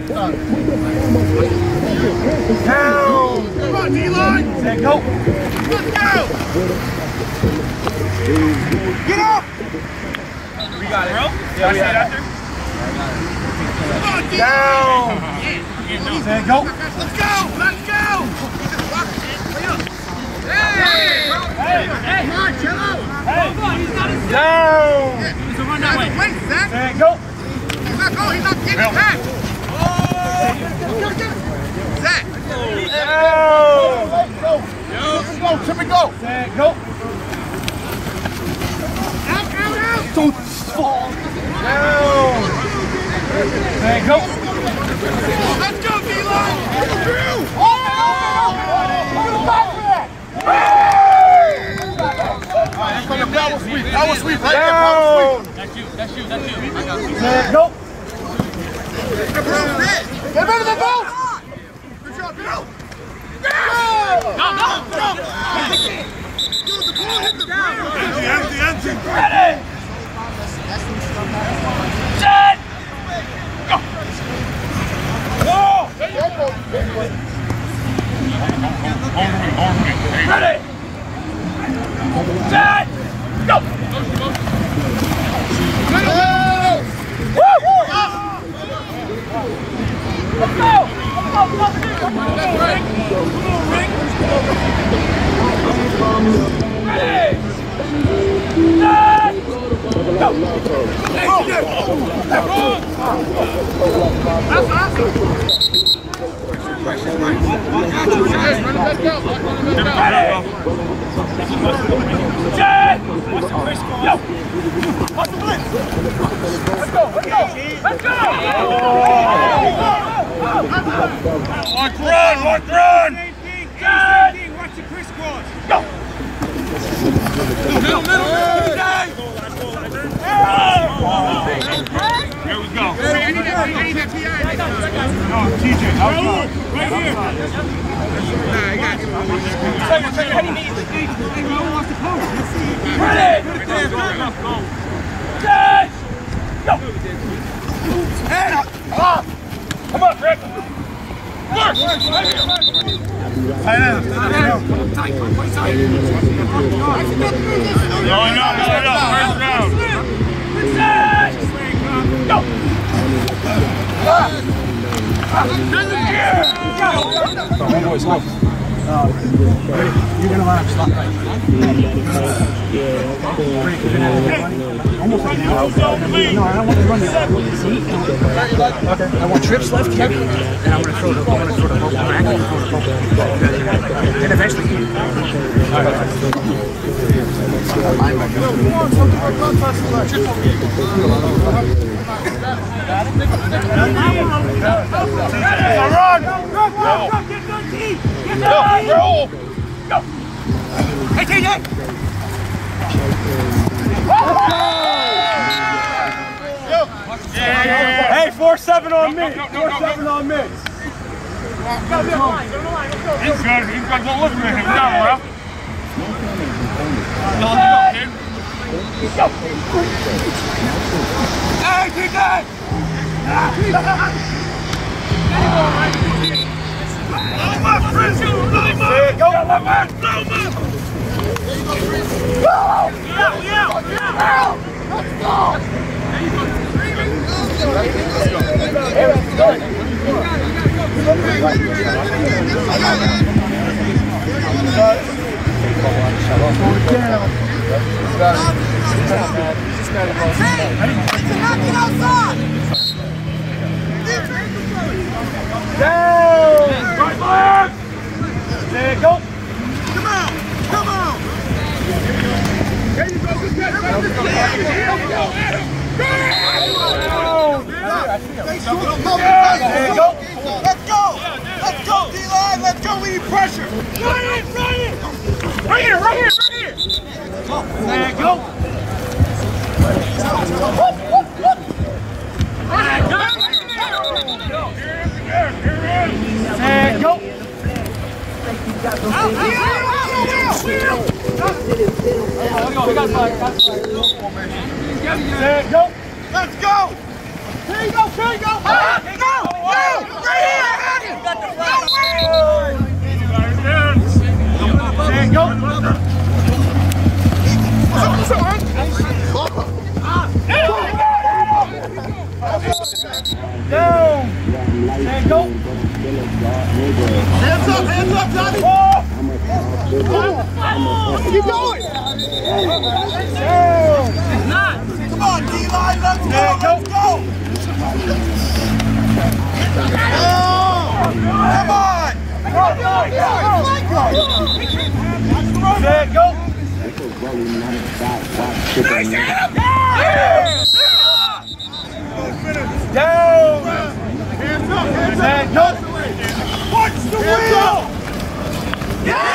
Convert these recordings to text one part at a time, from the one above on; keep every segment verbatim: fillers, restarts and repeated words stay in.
Down! Come on, D-line! Set, go! Let's go! Get up! We got it. Bro? Yeah, we got it. Come on, D-line! Down! Set, go! Let's go! Let's go! Hey! Hey! Hey! Come on, chill out! Hey! He's not a down! He's a run that way. Wait, Zach! Set, go! He's not going. He's not getting back. Oh! Zach! Down! Let's go! Let's go! Trip and go! Set, go! Out, out, out! Don't fall! Down! Set, go! Let's go, D-line! Oh! That was sweet. That was sweet. Right there. That was sweet. That's you. That's you. That's you. I got you. Go. Get rid of the ball. Good job, Bill. No, no, no. Dude, the ball hit the ground. Empty, empty, empty. Ready. Set. Go. Go. Ready. Set! Go! Go! Woo! Let's go! Ready! Set! Go! That's awesome! Ready! Jet! What's the Chris go? Yo! What's the blitz? Let's go! Let's go! Let's go! Watch run! Watch run! Jet! Watch the Chris cross! Go! Middle, middle, middle! Here we go! I need that P I. No, T J, right here! Nah, I got you. Second, second, how do you need it? Ready! Yes! Go! And up! Come on, Rick! Work! Tight end. Tight, quite tight. No, no, no, no. First round. Yes! Go! One boy, slow. Uh, you're gonna line up slot right. Almost like an out. No, I don't want to run the see? Okay. I want trips left here, and I'm gonna throw the I'm gonna throw the ball back and throw the ball. And eventually you. Run! Go! Go! Go! Go! Hey, T J! Yeah. Hey, four seven on mid. four seven on mid. Go, go, line, go, line, let's go. He's good. He's got to look at him. Down, bro. Go, kid. Go. Hey, T J! Blow my friends, blow my! Go, blow my! Blow my! Go! Yeah, yeah, yeah! Let's go! Let's go! Down! Right leg! There you go! Come on! Come on! There you go! Good catch! There you go! There you go! Let's go! Let's go, D-line! Let's go! We need pressure! Ryan! Ryan! Right here! Right here! Right here! There you go! Whoop! Whoop! Whoop! There you go! There you go! Out! Out! There you go! Let's go! Here you go! Here you go! Go! Go! Down. And go. Hands up, hands up, Johnny. Oh. Keep going. Down. It's not. Come on, D-line, let's go, let's go. Oh. Come on. Go, go, go. Set, go. Down. Hands up, hands up. Go. Watch the wheel. Yeah.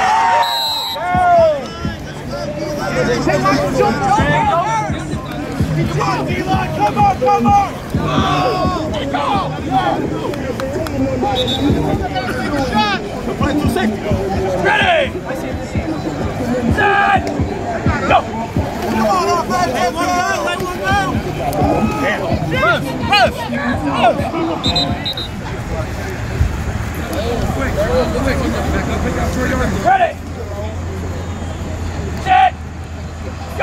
Down. Come on, D-line, come on, come on. Go. Ready. Set. Go. Come on, offense. Let one go. Let one go. Press. Press. Ready. Set. Go.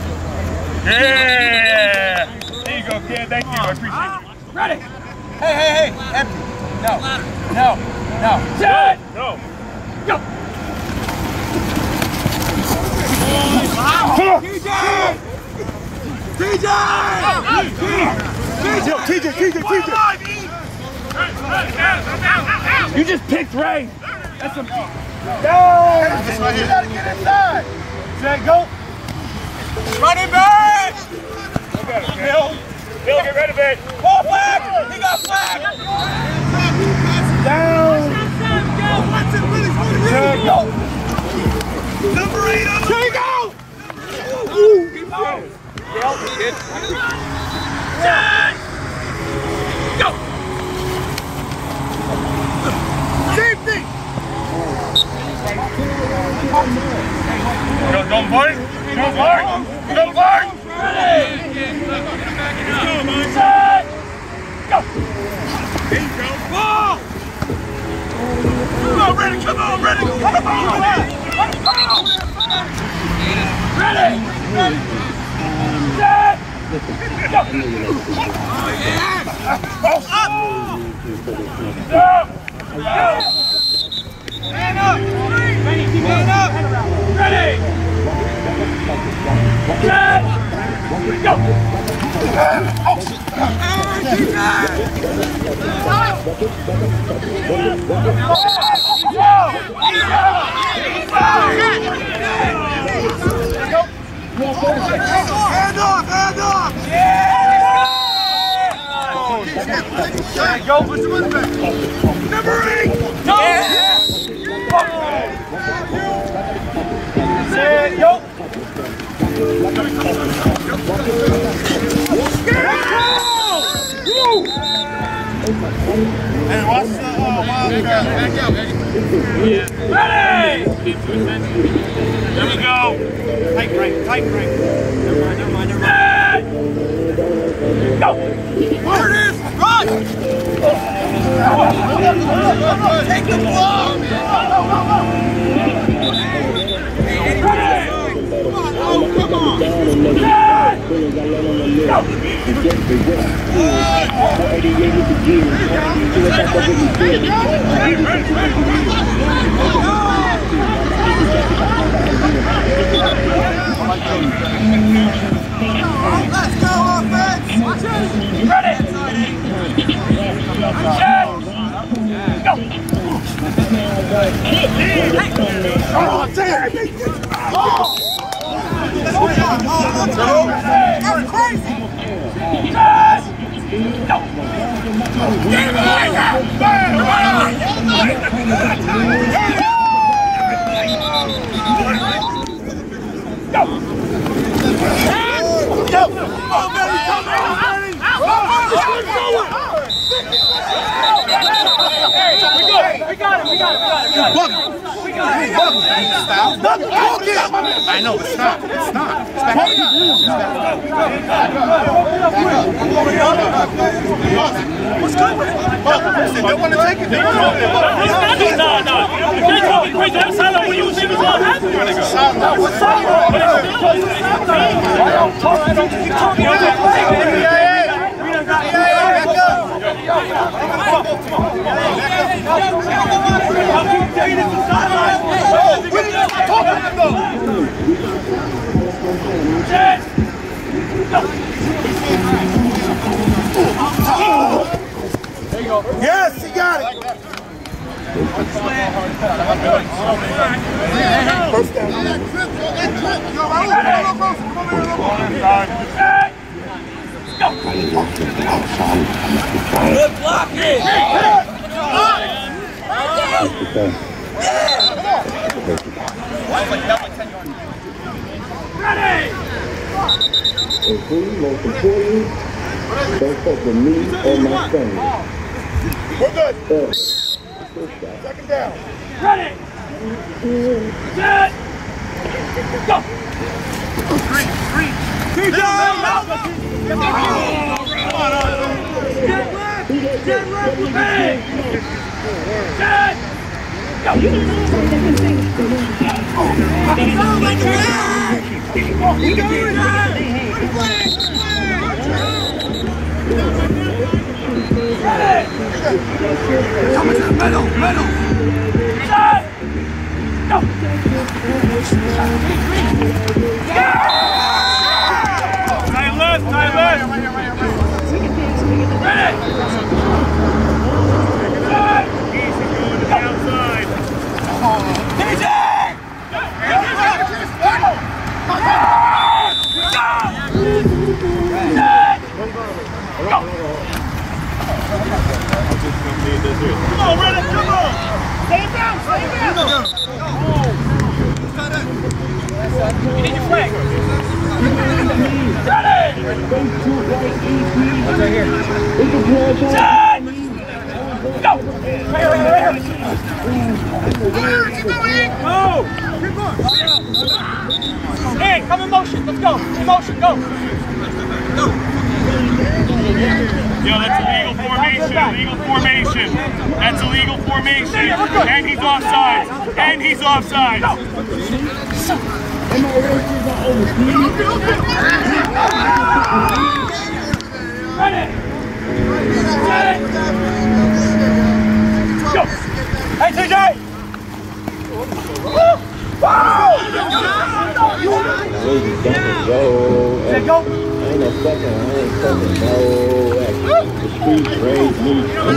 Yeah. There you go, kid. Thank you. I appreciate it. Ready. Hey, hey, hey. Empty. No. No. No. Set. No. Go. T J! T J! T J! T J! T J! T J! You just picked Ray. That's some. Down. You gotta get inside. Set, go. Running back. Bill. Bill, get rid of it. Ball flag. He got flag. Down. Set, go. Number eight on the There you go. Keep going. Yep, kid. Go. Safety. Don't, don't fight. Don't fight. Don't fight. Ready. Set. Go. There you go. Ball. Come on, ready. Come on, ready. Come on, ready. Ready. Ready. Set. Go. Up. Up. Stand up. Ready. Stand up. Ready. Set. Go. Hand off, hand off! Yeah! Go! What's the one back? Number eight! Go! Yeah! Set, go! And watch the uh, wild card. Back out, Eddie. Yeah. Ready! There we go. Tight break, tight break. Never mind, never mind, never mind. Go! There it is! Run! Take the ball! Ready! Come on, oh, come on! Set! Go! Let's go, offense! Ready! Set! Go! Oh, damn! Oh! That's crazy! Set! Go! Get him like that! Go! Go! Come on, baby! Come on! We got it! We got it! We got it! We got it! Stop! I know, but stop! Stop! What's good with it? They don't want to take it. No, no. You're talking crazy. That sound like what you think is going to happen. What's up? Why don't you talk? Keep talking. Yes, he got it. First down. Good blocking. Ready. Including most important, don't fuck with me or my family. We're good. Uh, Second down. Ready. Set. Go. Three, three. Two down. Get left. Get left with me. Set. Go. You going out. Coming to the middle, middle. Set. Go. Tight left, tight left. Ready. Set. Easy going to the outside. D J. Go. Come on, Reddit, come on! Stay down, stay down! You need your flag. Ready! What's right here? Set! Go! Right here, right here, Keep going! Move! Keep going! Hey, come in motion, let's go! In motion, go! Go! Yo, that's illegal formation, illegal formation. That's illegal formation. And he's offside. And he's offside. Ready! Set! Go! Hey, T J! Say go! Ain't no fucking, I ain't fucking no action. The streets raised me. I'm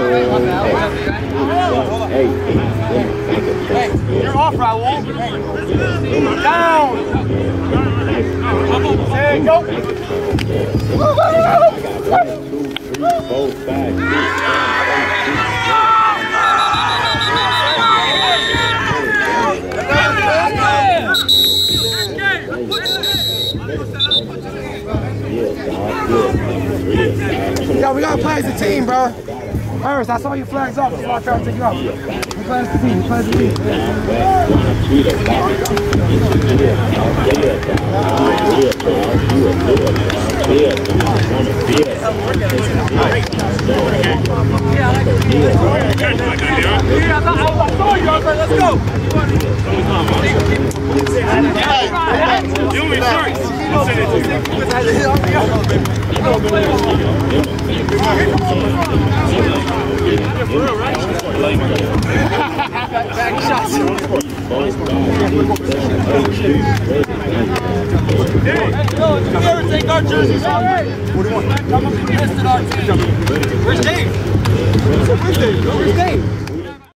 a hey, Hey, you're off, Raul. Down! Say go! one, two, three, four, five, six, Yo, we gotta play as a team, bro. First, I saw your flags off before I tried to take you off. We play as a team, we play as a team. Let's go! You back shots. Take our jerseys off. What do you want? Come on, we missed it our team. Where's Dave? Where's Dave? Where's Dave?